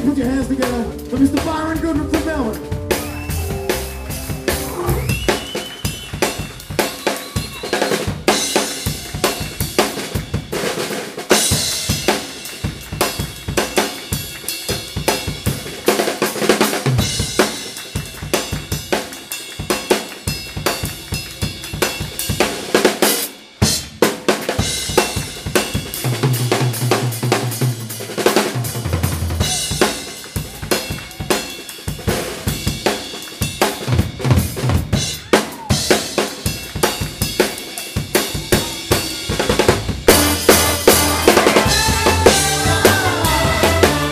put your hands together for Mr. Byron Goodwin from Melbourne.